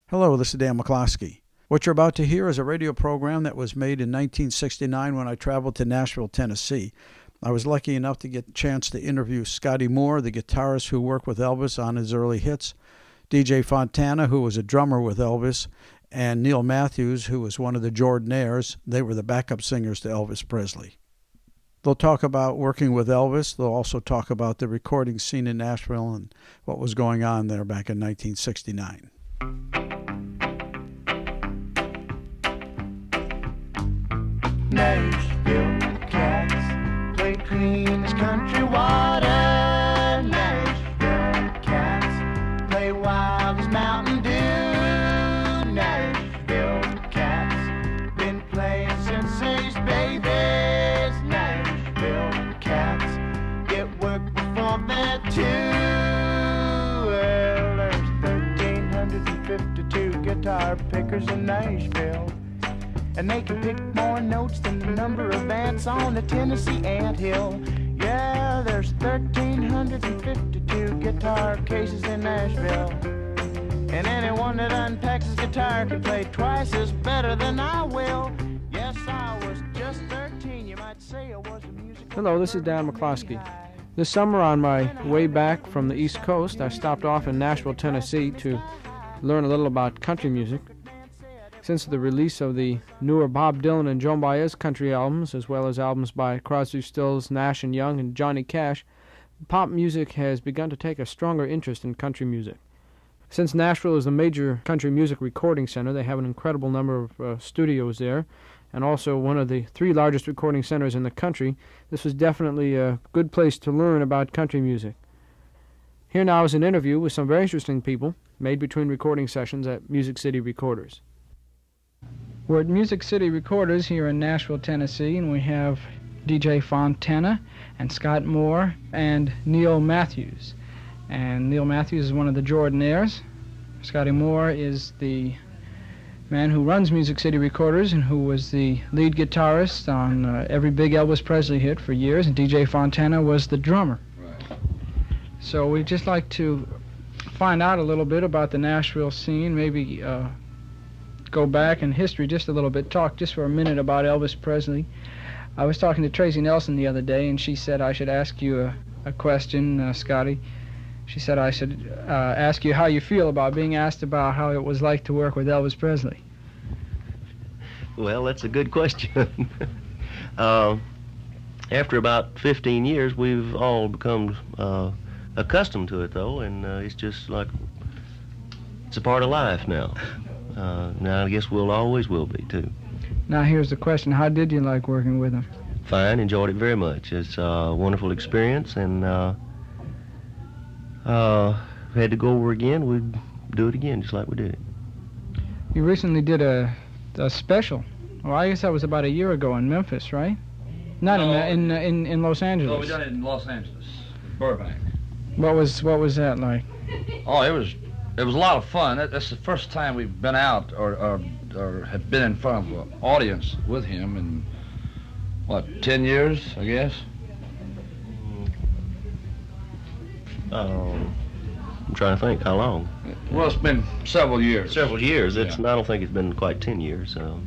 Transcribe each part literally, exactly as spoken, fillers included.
Hello, this is Dan McClosky. What you're about to hear is a radio program that was made in nineteen sixty-nine when I traveled to Nashville, Tennessee. I was lucky enough to get a chance to interview Scotty Moore, the guitarist who worked with Elvis on his early hits, D J Fontana, who was a drummer with Elvis, and Neal Matthews, who was one of the Jordanaires. They were the backup singers to Elvis Presley. They'll talk about working with Elvis. They'll also talk about the recording scene in Nashville and what was going on there back in nineteen sixty-nine. Nashville cats play clean as country water. Nashville cats play wild as Mountain Dew. Nashville cats been playing since they's babies. Nashville cats get work before they're two. Well, there's one thousand three hundred fifty-two guitar pickers in Nashville, and they can pick more notes than the number of ants on the Tennessee anthill. Yeah, there's one thousand three hundred fifty-two guitar cases in Nashville, and anyone that unpacks his guitar can play twice as better than I will. Yes, I was just thirteen, you might say I was a musical... Hello, this is Dan McClosky. This summer on my way back from the East Coast, I stopped off in Nashville, Tennessee to learn a little about country music. Since the release of the newer Bob Dylan and Joan Baez country albums, as well as albums by Crosby, Stills, Nash and Young, and Johnny Cash, pop music has begun to take a stronger interest in country music. Since Nashville is the major country music recording center, they have an incredible number of uh, studios there, and also one of the three largest recording centers in the country. This was definitely a good place to learn about country music. Here now is an interview with some very interesting people made between recording sessions at Music City Recorders. We're at Music City Recorders here in Nashville, Tennessee, and we have D J Fontana and Scott Moore and Neal Matthews. And Neal Matthews is one of the Jordanaires. Scotty Moore is the man who runs Music City Recorders and who was the lead guitarist on uh, every big Elvis Presley hit for years, and D J Fontana was the drummer. Right. So we'd just like to find out a little bit about the Nashville scene, maybe uh, go back in history just a little bit, talk just for a minute about Elvis Presley. I was talking to Tracy Nelson the other day, and she said I should ask you a, a question, uh, Scotty. She said I should uh, ask you how you feel about being asked about how it was like to work with Elvis Presley. Well, that's a good question. uh, after about fifteen years, we've all become uh, accustomed to it, though, and uh, it's just like it's a part of life now. Uh, now, I guess we'll always will be, too. Now, here's the question. How did you like working with him? Fine. Enjoyed it very much. It's a wonderful experience, and uh, uh, if we had to go over again, we'd do it again, just like we did it. You recently did a, a special. Well, I guess that was about a year ago in Memphis, right? Not No, in, in in in Los Angeles. No, we done it in Los Angeles, Burbank. What was what was that like? Oh, it was it was a lot of fun. That, that's the first time we've been out or, or or have been in front of an audience with him in what, ten years, I guess. Um, I'm trying to think how long. Well, it's been several years. Several years. It's Yeah. I don't think it's been quite ten years. Um,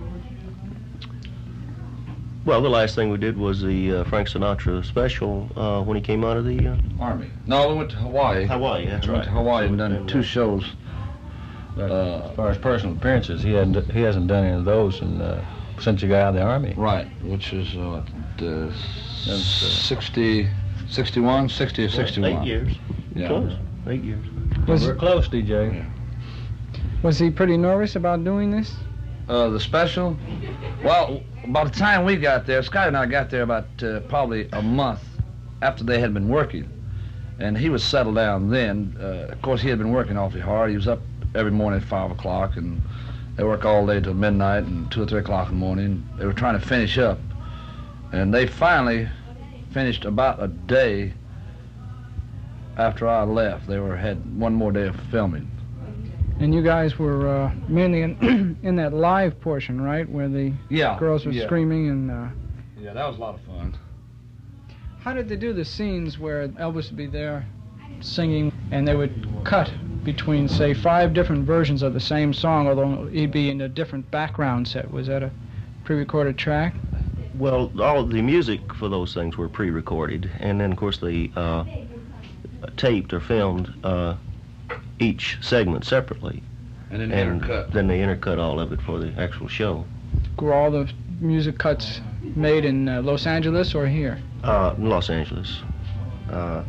well, the last thing we did was the uh, Frank Sinatra special uh, when he came out of the uh, Army. No, we went to Hawaii. Hawaii. That's we right. went to Hawaii and done two shows. But Uh, as far as personal appearances, he hadn't he hasn't done any of those in, uh, since he got out of the Army. Right, which is uh, the Since, uh, sixty, sixty-one, sixty or sixty-one. Eight years. Yeah. Close. Eight years. Was We're close, D J. Yeah. was he pretty nervous about doing this? Uh, the special? Well, by the time we got there, Scott and I got there about uh, probably a month after they had been working. And he was settled down then. Uh, of course, he had been working awfully hard. He was up every morning at five o'clock, and they work all day till midnight and two or three o'clock in the morning. They were trying to finish up. And they finally finished about a day after I left. They were had one more day of filming. And you guys were uh, mainly in, in that live portion, right, where the Yeah. girls were yeah. screaming and. Uh, Yeah, that was a lot of fun. how did they do the scenes where Elvis would be there singing and they would cut between, say, five different versions of the same song, although he'd be in a different background set. Was that a pre-recorded track? Well, all the music for those things were pre-recorded, and then, of course, they uh, taped or filmed uh, each segment separately. And then and intercut. Then they intercut all of it for the actual show. Were all the music cuts made in uh, Los Angeles or here? Uh, in Los Angeles. Uh,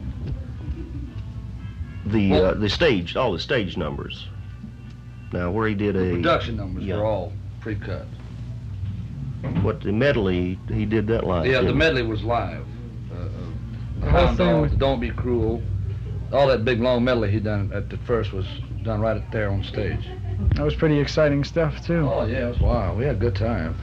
the Well- uh, the stage, all the stage numbers. Now, where he did The a production numbers yeah. were all pre-cut. what the medley, he did that live. Yeah, the didn't he? medley was live. Uh, uh, the whole Hound thing Dog, was- the Don't Be Cruel, all that big long medley he done at the first was done right up there on stage. That was pretty exciting stuff, too. Oh yeah, it was wild. We had a good time.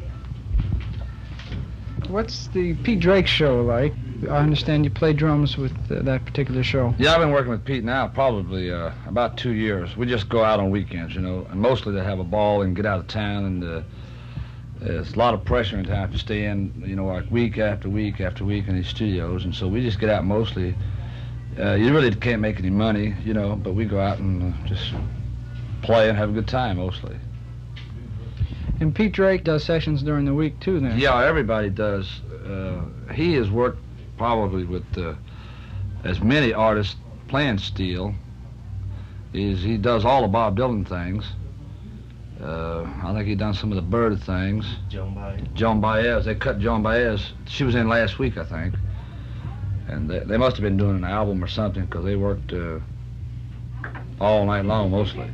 What's the Pete Drake show like? I understand you play drums with uh, that particular show. Yeah, I've been working with Pete now probably uh, about two years. We just go out on weekends, you know, and mostly to have a ball and get out of town. And uh, there's a lot of pressure in town to stay in, you know, like week after week after week in these studios. And so we just get out mostly. Uh, you really can't make any money, you know, but we go out and uh, just play and have a good time mostly. And Pete Drake does sessions during the week, too, then? Yeah, everybody does. Uh, he has worked probably with uh, as many artists playing steel. He's, he does all the Bob Dylan things. Uh, I think he done some of the Bird things. Joan Baez. Joan Baez, they cut Joan Baez. She was in last week, I think. And they, they must have been doing an album or something because they worked uh, all night long mostly.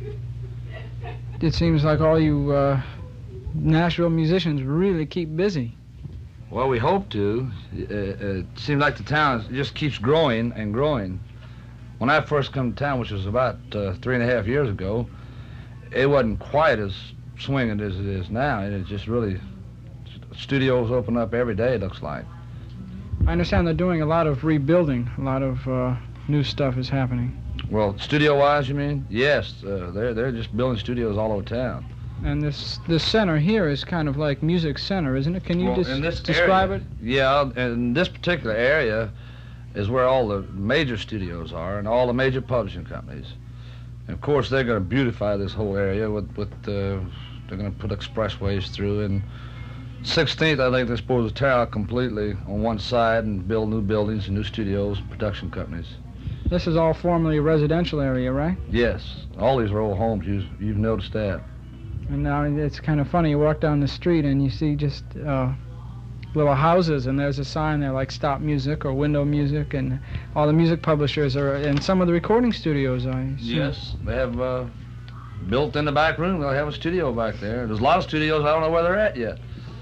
It seems like all you uh, Nashville musicians really keep busy. Well, we hope to. Uh, it seems like the town just keeps growing and growing. When I first come to town, which was about uh, three and a half years ago, it wasn't quite as swinging as it is now. It is just really, studios open up every day, it looks like. I understand they're doing a lot of rebuilding. A lot of uh, new stuff is happening. Well, studio-wise, you mean? Yes, uh, they're, they're just building studios all over town. And this this center here is kind of like Music Center, isn't it? Can you Well, just in this describe area, it? Yeah, and this particular area is where all the major studios are and all the major publishing companies. And of course, they're going to beautify this whole area with, with uh, they're going to put expressways through. And sixteenth, I think they're supposed to tear out completely on one side and build new buildings and new studios, production companies. This is all formerly a residential area, right? Yes, all these are old homes. You've, you've noticed that. And now it's kind of funny. You walk down the street and you see just uh, little houses, and there's a sign there like Stop Music or Window Music, and all the music publishers are, and some of the recording studios, I assume. Yes, they have uh, built in the back room. They'll have a studio back there. There's a lot of studios. I don't know where they're at yet.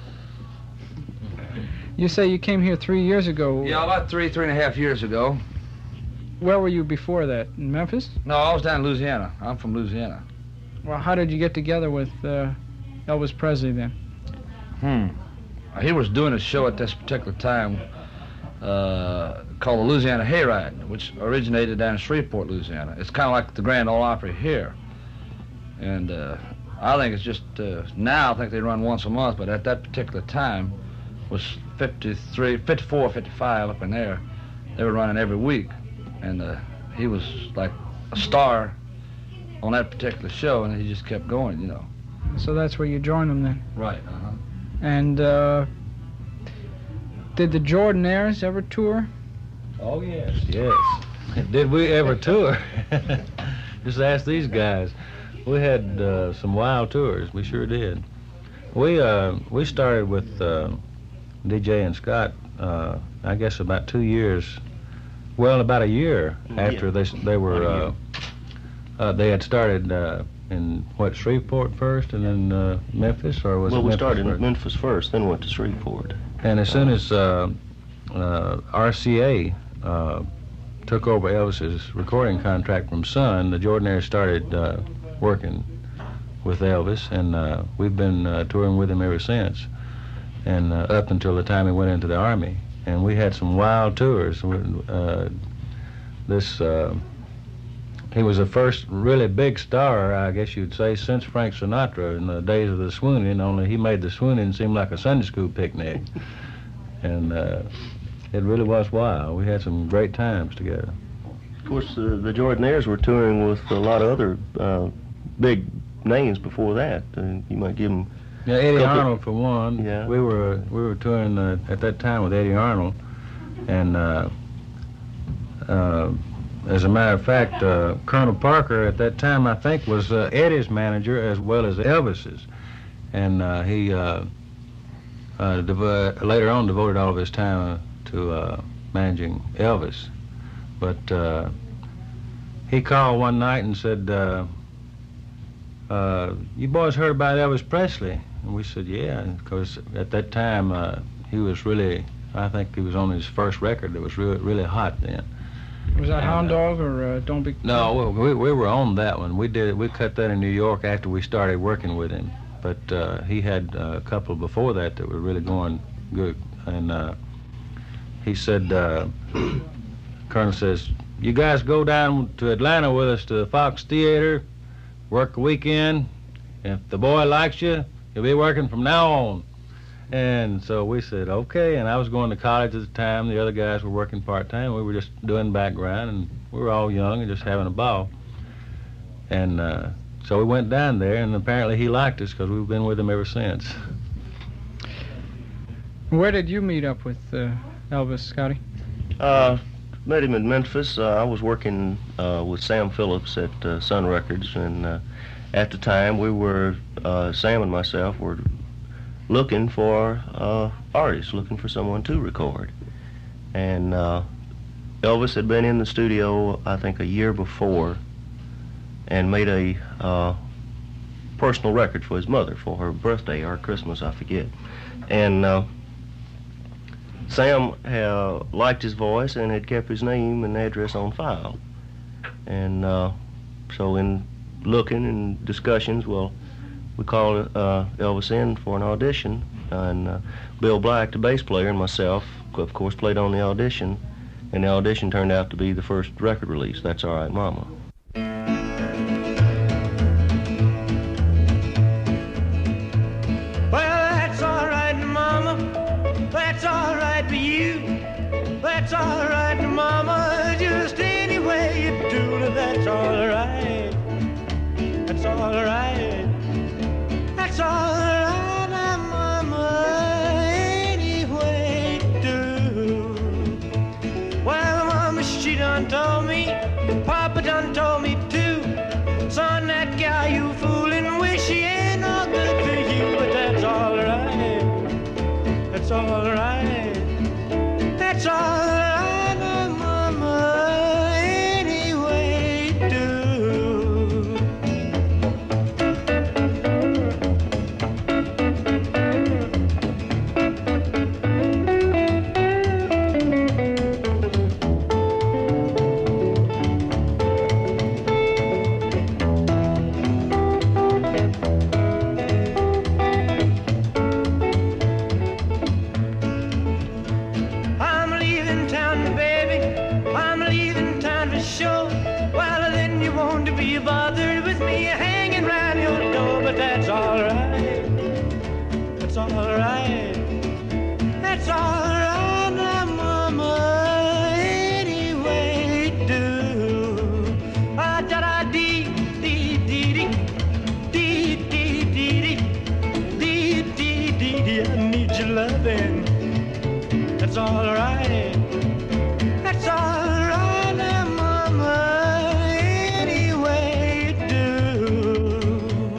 You say you came here three years ago. Yeah, about three, three and a half years ago. Where were you before that? In Memphis? No, I was down in Louisiana. I'm from Louisiana. Well, how did you get together with uh, Elvis Presley then? Hmm. He was doing a show at this particular time uh, called the Louisiana Hayride, which originated down in Shreveport, Louisiana. It's kind of like the Grand Ole Opry here. And uh, I think it's just, uh, now I think they run once a month, but at that particular time was fifty-three, fifty-four, fifty-five up in there. They were running every week. And uh, he was like a star on that particular show, and he just kept going, you know. So that's where you joined them then. Right, uh-huh. And uh, did the Jordanaires ever tour? Oh, yes, yes. Did we ever tour? Just ask these guys. We had uh, some wild tours. We sure did. We uh, we started with uh, D J and Scott, uh, I guess about two years, well, about a year after Yeah. they they were uh, uh, they had started uh, in what, Shreveport first, and then uh, Memphis, or was Well, it we Memphis started first? in Memphis first, then went to Shreveport. And as soon as uh, uh, R C A uh, took over Elvis's recording contract from Sun, the Jordanaires started uh, working with Elvis, and uh, we've been uh, touring with him ever since, and uh, up until the time he went into the Army. And we had some wild tours. Uh, this uh, he was the first really big star, I guess you'd say, since Frank Sinatra in the days of the swooning, only he made the swooning seem like a Sunday school picnic. And uh, it really was wild. We had some great times together. Of course, uh, the Jordanaires were touring with a lot of other uh, big names before that. Uh, you might give them. Yeah, Eddie couple- Arnold for one. Yeah. We were we were touring uh, at that time with Eddie Arnold, and uh, uh, as a matter of fact, uh, Colonel Parker at that time I think was uh, Eddie's manager as well as Elvis's, and uh, he uh, uh, devo- later on devoted all of his time to uh, managing Elvis. But uh, he called one night and said, uh, uh, "You boys heard about Elvis Presley?" And we said, "Yeah," because at that time uh, he was really, I think he was on his first record that was really, really hot then. Was that And, Hound uh, Dog or uh, Don't Be... No, we, we were on that one. We did we cut that in New York after we started working with him. But uh, he had uh, a couple before that that were really going good. And uh, he said, uh, Colonel says, "You guys go down to Atlanta with us to the Fox Theater, work a weekend. If the boy likes you, he'll be working from now on." And so we said, okay. And I was going to college at the time. The other guys were working part-time. We were just doing background, and we were all young and just having a ball. And uh, so we went down there, and apparently he liked us because we've been with him ever since. Where did you meet up with uh, Elvis, Scotty? Uh, met him in Memphis. Uh, I was working uh, with Sam Phillips at uh, Sun Records, and uh, at the time we were, uh, Sam and myself were looking for uh, artists, looking for someone to record. And uh, Elvis had been in the studio, I think, a year before, and made a uh, personal record for his mother for her birthday or Christmas, I forget. And uh, Sam uh, liked his voice and had kept his name and address on file. And uh, so in looking and discussions, well, we called uh, Elvis in for an audition, and uh, Bill Black, the bass player, and myself, of course, played on the audition, and the audition turned out to be the first record release, That's All Right Mama. Well, that's all right, Mama. That's all right for you. That's all right, Mama. Just any way you do it, that's all right. That's all right. That's all right, Mama. Any way you do. Well, Mama, she done told me, Papa done told me too. Son, that guy you fooling with, she ain't no good for you, but that's all right. That's all right. That's all right, Mama. Any way you do. I'm leaving town, baby. I'm leaving town for sure. Well, then you won't be bothered with me hanging round your door, but that's all right. That's all right. That's all right, now, Mama. Any way you do. Ah, da da dee dee dee dee dee dee dee dee dee dee dee. I need your loving. That's all right. That's all right, now, Mama. Any way you do.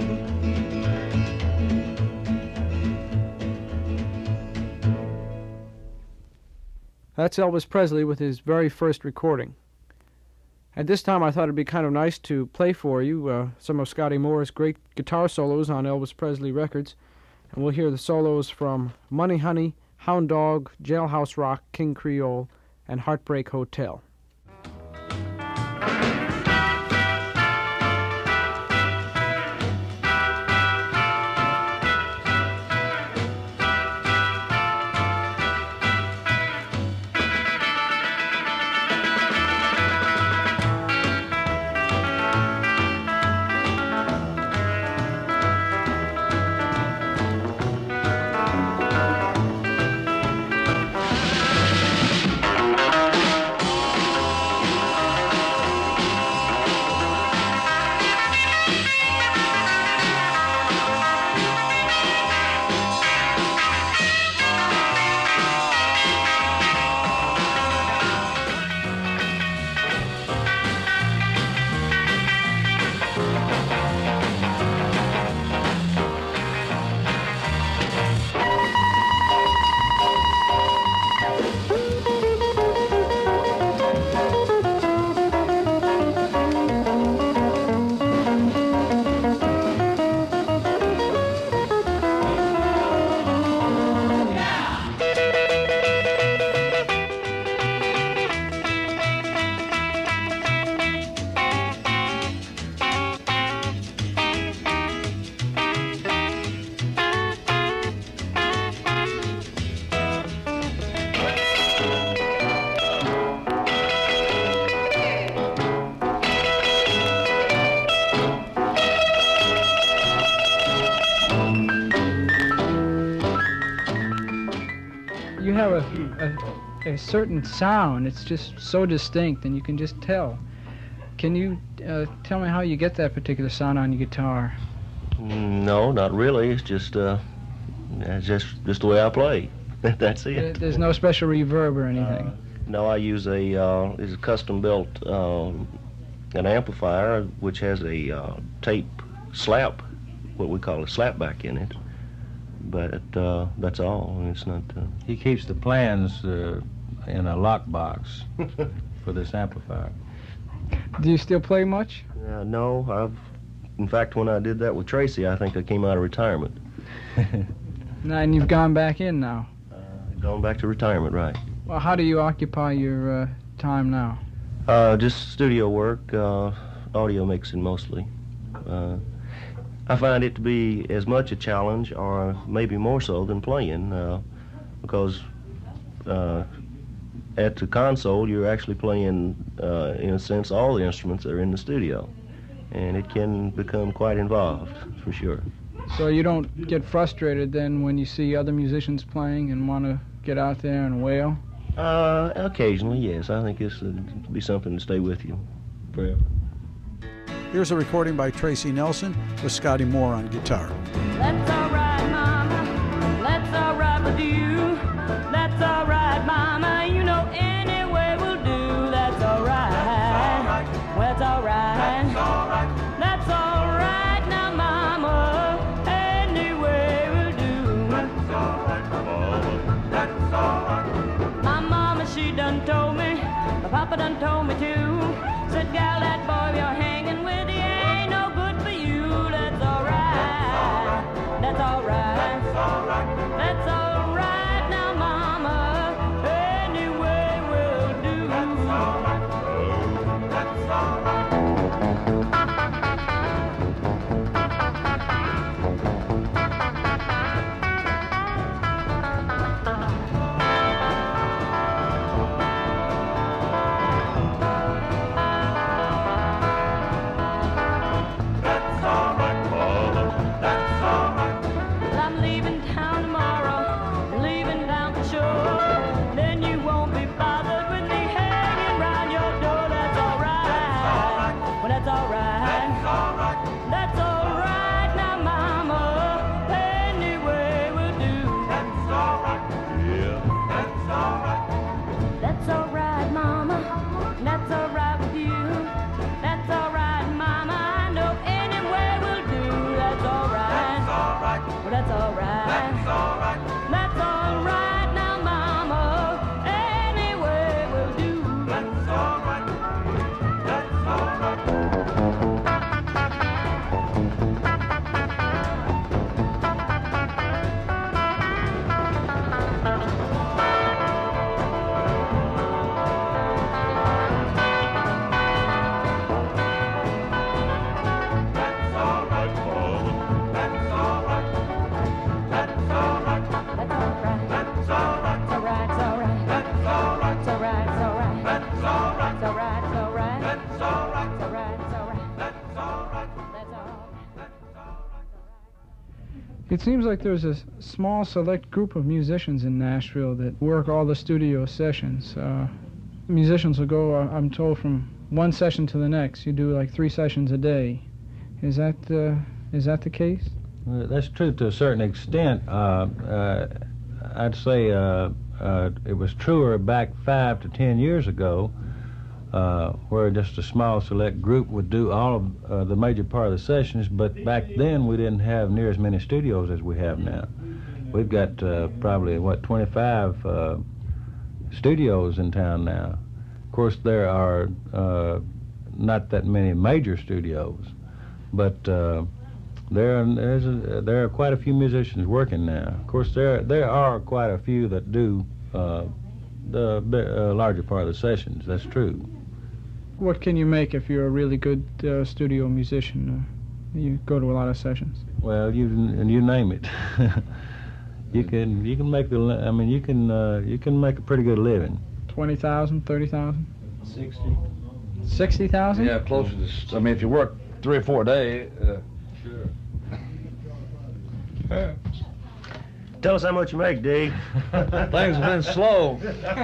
That's Elvis Presley with his very first recording. At this time, I thought it'd be kind of nice to play for you uh, some of Scotty Moore's great guitar solos on Elvis Presley records. And we'll hear the solos from Money Honey, Hound Dog, Jailhouse Rock, King Creole, and Heartbreak Hotel. Well, have a, a, a certain sound. It's just so distinct, and you can just tell. Can you uh, tell me how you get that particular sound on your guitar? No, not really. It's just uh, it's just just the way I play. That's it. There's no special reverb or anything. Uh, no, I use a uh, is a custom built um, an amplifier which has a uh, tape slap, what we call a slapback in it. But uh, that's all. It's not. Uh... He keeps the plans uh, in a lockbox for this amplifier. Do you still play much? Uh, no, I've. In fact, when I did that with Tracy, I think I came out of retirement. Now, and you've gone back in now. Uh, gone back to retirement, right? Well, how do you occupy your uh, time now? Uh, just studio work, uh, audio mixing mostly. Uh, I find it to be as much a challenge, or maybe more so, than playing, uh, because uh, at the console you're actually playing, uh, in a sense, all the instruments that are in the studio, and it can become quite involved, for sure. So you don't get frustrated then when you see other musicians playing and want to get out there and wail? Uh, occasionally, yes. I think it's uh, to be something to stay with you forever. Here's a recording by Tracy Nelson with Scotty Moore on guitar. That's all right, Mama. That's all right with you. That's all right, Mama. You know any way will do. That's all right. Well, it's all right. That's all right. That's all right now, Mama. Any way will do. That's all right, Mama. That's all right. My mama, she done told me. My papa done told me too. Said, gal, that boy you're hanging with, he ain't no good for you. That's all right. That's all right. That's all right. That's all right now, Mama. Any way will do. That's all right. That's all right. It seems like there's a small select group of musicians in Nashville that work all the studio sessions. Uh, musicians will go, uh, I'm told, from one session to the next. You do like three sessions a day. Is that uh, is that the case? Well, that's true to a certain extent. Uh, uh, I'd say uh, uh, it was truer back five to ten years ago, uh, where just a small select group would do all of uh, the major part of the sessions, but back then we didn't have near as many studios as we have now. We've got uh, probably, what, twenty-five uh, studios in town now. Of course, there are uh, not that many major studios, but uh, there are, there's a, there are quite a few musicians working now. Of course, there there are quite a few that do uh, the uh, larger part of the sessions. That's true. What can you make if you're a really good uh, studio musician? Uh, you go to a lot of sessions. Well, you you name it. you can you can make the. I mean, you can uh, you can make a pretty good living. Twenty thousand, thirty thousand, sixty. Sixty thousand? Yeah, closer to. I mean, if you work three or four a day. Uh, sure. Tell us how much you make, Dig. Things have been slow.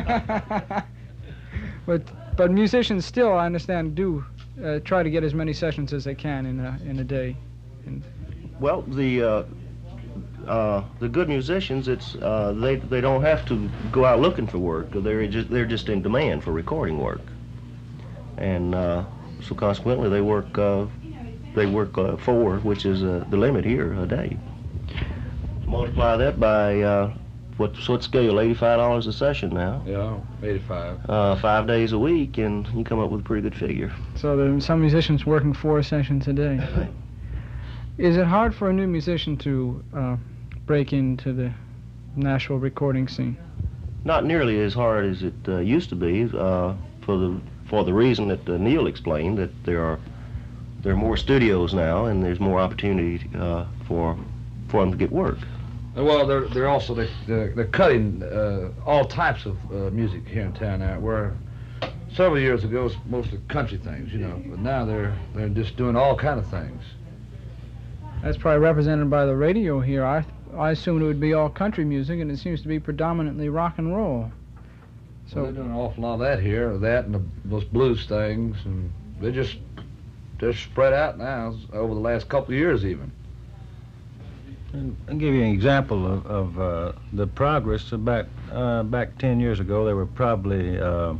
But but musicians still, I understand, do uh, try to get as many sessions as they can in a in a day. And Well, the uh, uh, the good musicians, it's uh, they they don't have to go out looking for work. They're just they're just in demand for recording work, and uh, so consequently they work uh, they work uh, four, which is uh, the limit here, a day. Multiply that by uh, what what scale? eighty-five dollars a session now. Yeah, eighty-five. Uh, five days a week, and you come up with a pretty good figure. so there are some musicians working four sessions a day. Is it hard for a new musician to uh, break into the Nashville recording scene? Not nearly as hard as it uh, used to be, uh, for the for the reason that uh, Neal explained, that there are there are more studios now, and there's more opportunity uh, for for them to get work. Well, they're they're also they're, they're, they're cutting uh, all types of uh, music here in town now. Where several years ago it was mostly country things, you know, but now they're they're just doing all kind of things. That's probably represented by the radio here. I I assumed it would be all country music, and it seems to be predominantly rock and roll. So So they're doing an awful lot of that here, that and the, those blues things, and they just they're spread out now over the last couple of years even. And I'll give you an example of, of uh, the progress. Back uh, back ten years ago, there were probably uh,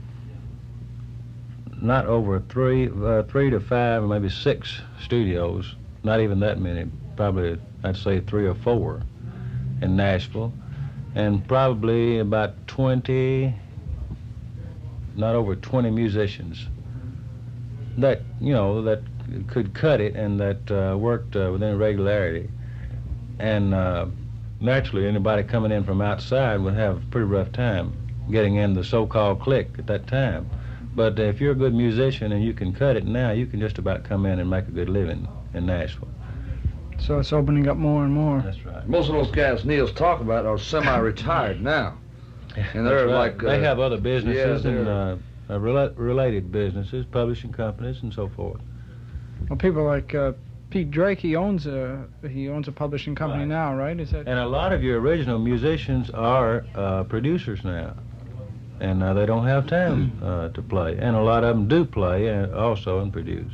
not over three, uh, three to five, or maybe six studios. Not even that many. Probably, I'd say three or four in Nashville, and probably about twenty, not over twenty musicians that you know that could cut it and that uh, worked uh, within regularity. And uh, naturally, anybody coming in from outside would have a pretty rough time getting in the so-called clique at that time. But if you're a good musician and you can cut it now, you can just about come in and make a good living in Nashville. so it's opening up more and more. That's right. Most of those guys Neal's talking about are semi-retired now, and they're That's right. like they uh, have other businesses yeah, and they're- uh, uh, rela- related businesses, publishing companies, and so forth. Well, people like uh, Pete Drake, he owns a he owns a publishing company Right. now, right? Is that? And a lot of your original musicians are uh, producers now, and uh, they don't have time uh, to play. And a lot of them do play and also and produce.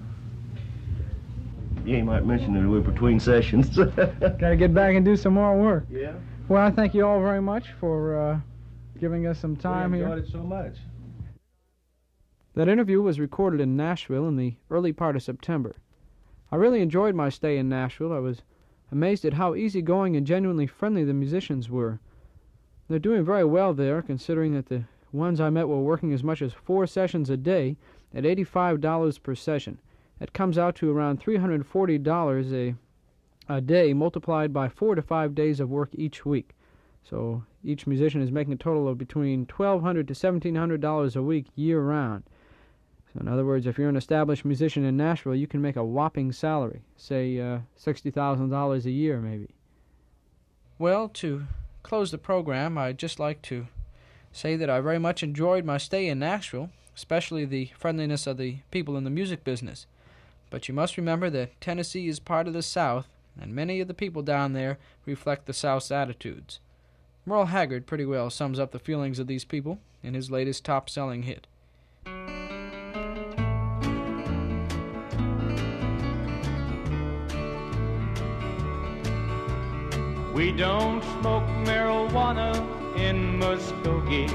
Yeah, you might mention that we're between sessions. Got to get back and do some more work. Yeah. Well, I thank you all very much for uh, giving us some time we here. enjoyed it so much. That interview was recorded in Nashville in the early part of September. I really enjoyed my stay in Nashville. I was amazed at how easygoing and genuinely friendly the musicians were. They're doing very well there, considering that the ones I met were working as much as four sessions a day at eighty-five dollars per session. That comes out to around three hundred forty dollars a, a day, multiplied by four to five days of work each week. So each musician is making a total of between twelve hundred dollars to seventeen hundred dollars a week year-round. So in other words, if you're an established musician in Nashville, you can make a whopping salary, say uh, sixty thousand dollars a year maybe. Well, to close the program, I'd just like to say that I very much enjoyed my stay in Nashville, especially the friendliness of the people in the music business. But you must remember that Tennessee is part of the South, and many of the people down there reflect the South's attitudes. Merle Haggard pretty well sums up the feelings of these people in his latest top-selling hit. We don't smoke marijuana in Muskogee.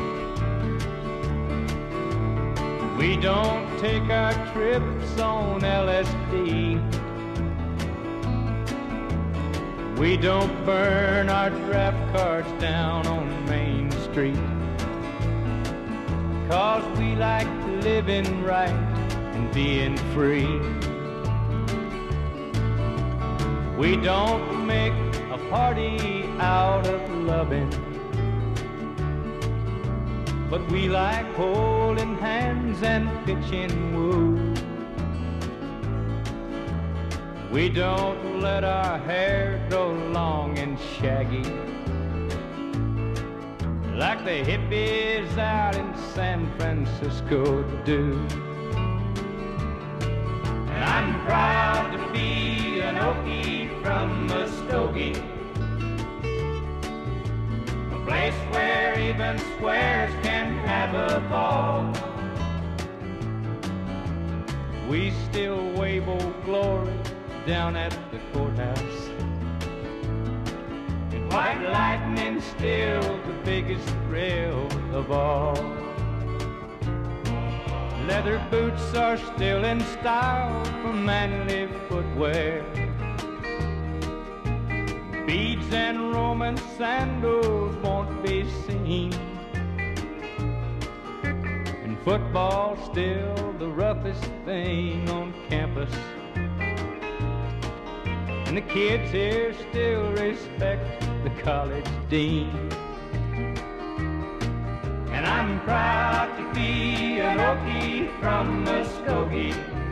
We don't take our trips on L S D. We don't burn our draft cards down on Main Street. 'Cause we like living right and being free. We don't make a party out of loving, but we like holding hands and pitching woo. We don't let our hair grow long and shaggy like the hippies out in San Francisco do. And I'm proud to be an Okie from Muskogee. even squares can have a ball. We still wave Old Glory down at the courthouse. And white lightning's still the biggest thrill of all. Leather boots are still in style for manly footwear. Beads and Roman sandals won't be seen. And football's still the roughest thing on campus. And the kids here still respect the college dean. And I'm proud to be an Okie from Muskogee,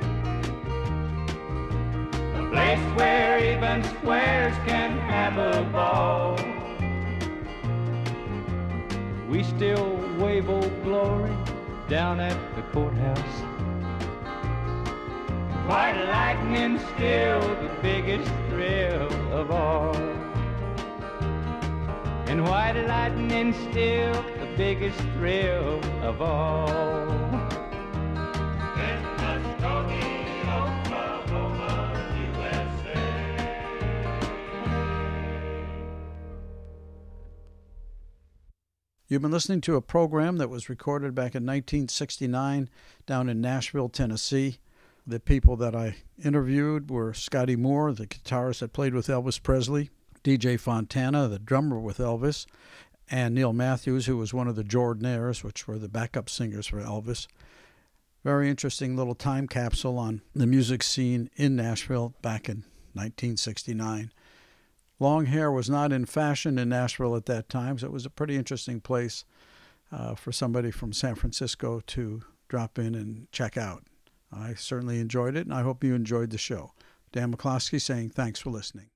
a place where even squares can have a ball. We still wave Old Glory down at the courthouse. White lightning's still the biggest thrill of all. And white lightning's still the biggest thrill of all. In Muskogee, Oklahoma, U S A. You've been listening to a program that was recorded back in nineteen sixty-nine down in Nashville, Tennessee. The people that I interviewed were Scotty Moore, the guitarist that played with Elvis Presley, D J Fontana, the drummer with Elvis, and Neal Matthews, who was one of the Jordanaires, which were the backup singers for Elvis. Very interesting little time capsule on the music scene in Nashville back in nineteen sixty-nine. Long hair was not in fashion in Nashville at that time, so it was a pretty interesting place uh, for somebody from San Francisco to drop in and check out. I certainly enjoyed it, and I hope you enjoyed the show. Dan McClosky saying thanks for listening.